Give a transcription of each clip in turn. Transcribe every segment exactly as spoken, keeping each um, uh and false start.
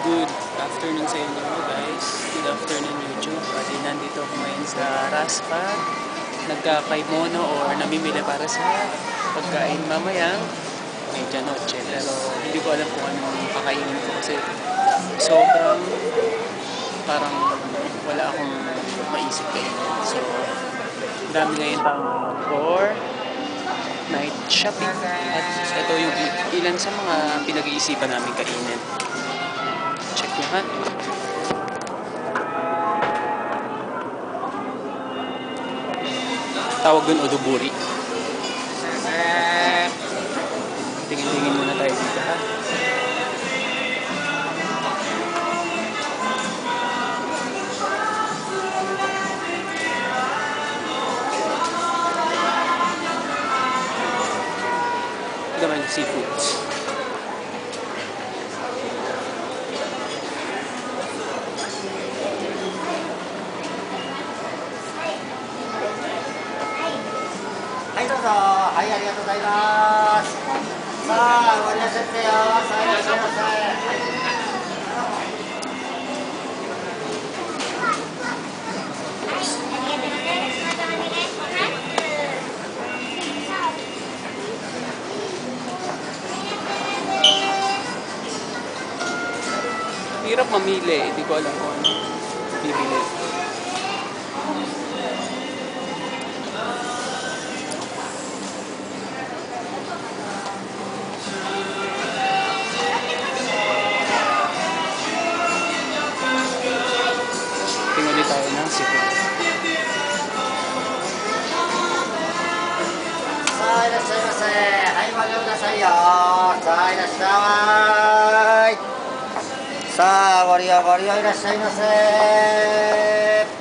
Good afternoon sa inyo guys. Good afternoon YouTube. At nandito ako ngayon sa Raspa. Nagkakaimono or namimili para sa pagkain mamayang medianoche. Pero hindi ko alam kung anong kakainin ko kasi sobrang parang wala akong maisip kainin. So, dami ngayon tao for night shopping. At ito yung ilan sa mga pinag-iisipan namin kainin. Check nyo ha. Tawag dun odoburi. Tingin-tingin muna tayo dito ha. Ito naman yung seafoods. はいどうぞ。はい、ありがとうございます。さあ、終わりなさってよ。さあ、いらっしゃいませ。はい。 Hirap mamili. Hindi ko alam kung ano bibili. Tingnan ulit tayo ng seafood. さあ、いらっしゃいませ。はい、お待ちくださいよ。さあ、いらっしゃい。さあ、ご利用ご利用いらっしゃいませ。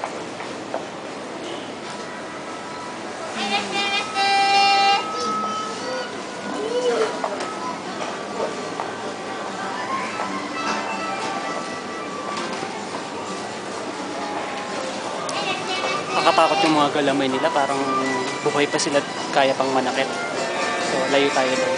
Nakatakot yung mga galamay nila. Parang buhay pa sila at kaya pang manakit. So, layo tayo doon.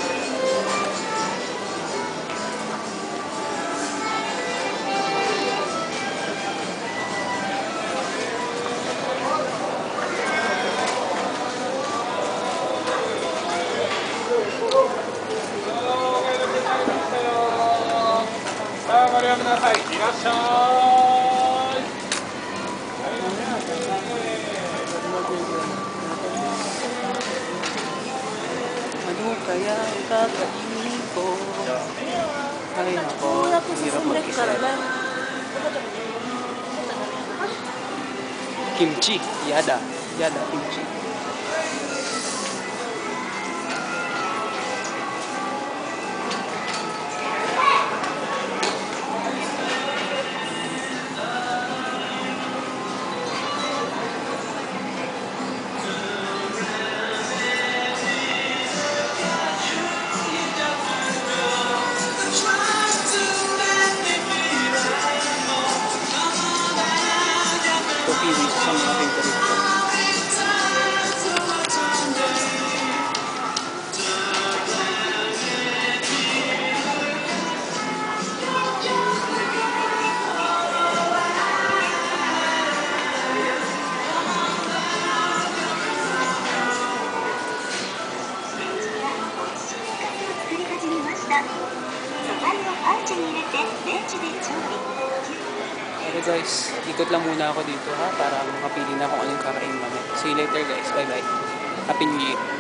Ano kaya ang kakainin ko? Ay nako, hirap mag-isip. Kimchi, yada. Yada, kimchi. Kiwi sa mga favorite ko. Okay guys, ikot lang muna ako dito ha para makapili na kung anong kakain namin. See you later guys. Bye bye. Happy New Year.